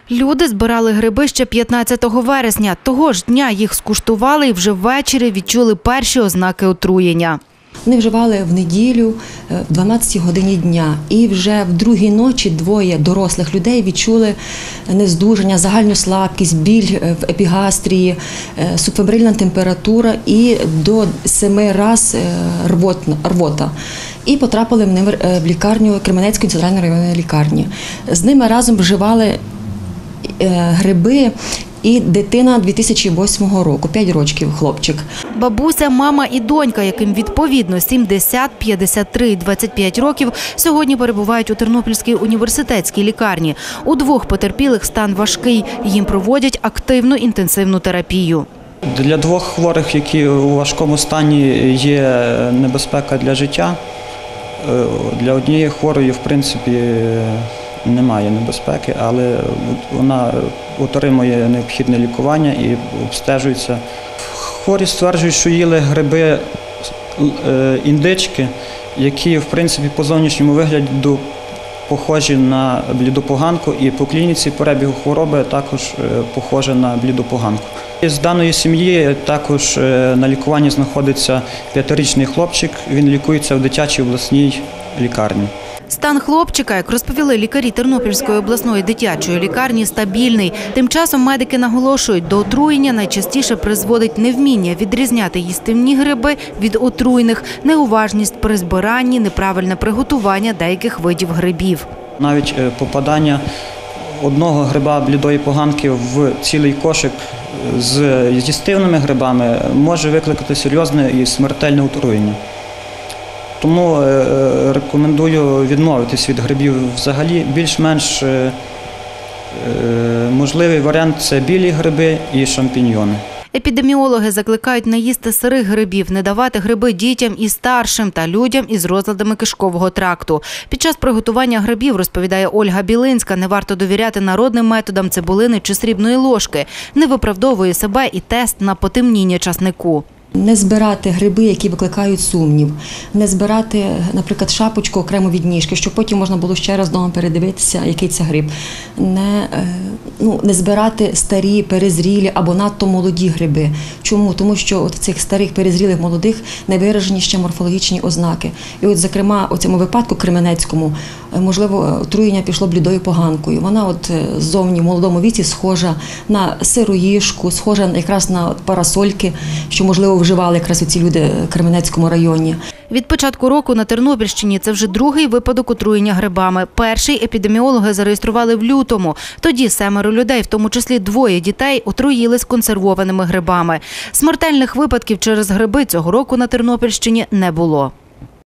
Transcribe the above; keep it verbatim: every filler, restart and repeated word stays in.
Люди збирали гриби ще п'ятнадцятого вересня. Того ж дня їх скуштували і вже ввечері відчули перші ознаки отруєння. Вони вживали в неділю в дванадцятій годині дня. І вже в другій ночі двоє дорослих людей відчули нездужання, загальну слабкість, біль в епігастрії, субфебрильна температура і до семи разів рвота. І потрапили в лікарню Кременецької центральної районної лікарні. З ними разом вживали гриби і дитина дві тисячі восьмого року, п'ять років хлопчик. Бабуся, мама і донька, яким відповідно сімдесят, п'ятдесят три і двадцять п'ять років, сьогодні перебувають у Тернопільській університетській лікарні. У двох потерпілих стан важкий, їм проводять активну інтенсивну терапію. Для двох хворих, які у важкому стані, є небезпека для життя. Для однієї хворої, в принципі, немає небезпеки, але вона отримує необхідне лікування і обстежується. Хворі стверджують, що їли гриби індички, які, в принципі, по зовнішньому вигляду похожі на блідопоганку, і по клініці перебігу хвороби також похожа на блідопоганку. З даної сім'ї також на лікуванні знаходиться п'ятирічний хлопчик, він лікується в дитячій обласній лікарні. Стан хлопчика, як розповіли лікарі Тернопільської обласної дитячої лікарні, стабільний. Тим часом медики наголошують, до отруєння найчастіше призводить невміння відрізняти їстівні гриби від отруйних, неуважність при збиранні, неправильне приготування деяких видів грибів. Навіть попадання одного гриба блідої поганки в цілий кошик з їстивними грибами може викликати серйозне і смертельне отруєння. Тому рекомендую відмовитись від грибів взагалі. Більш-менш можливий варіант – це білі гриби і шампіньйони. Епідеміологи закликають не їсти сирих грибів, не давати гриби дітям і старшим та людям із розладами кишкового тракту. Під час приготування грибів, розповідає Ольга Білинська, не варто довіряти народним методам цибулини чи срібної ложки. Не виправдовує себе і тест на потемніння часнику. Не збирати гриби, які викликають сумнів, не збирати, наприклад, шапочку окремо від ніжки, щоб потім можна було ще раз вдома передивитися, який це гриб. Не, ну, не збирати старі, перезрілі або надто молоді гриби. Чому? Тому що от в цих старих, перезрілих, молодих не виражені ще морфологічні ознаки. І от, зокрема, у цьому випадку Кременецькому, можливо, отруєння пішло блідою поганкою. Вона от ззовні в молодому віці схожа на сироїжку, схожа якраз на парасольки, що, можливо, вживали якраз оці люди в Кременецькому районі. Від початку року на Тернопільщині це вже другий випадок отруєння грибами. Перший епідеміологи зареєстрували в лютому. Тоді семеро людей, в тому числі двоє дітей, отруїлись консервованими грибами. Смертельних випадків через гриби цього року на Тернопільщині не було.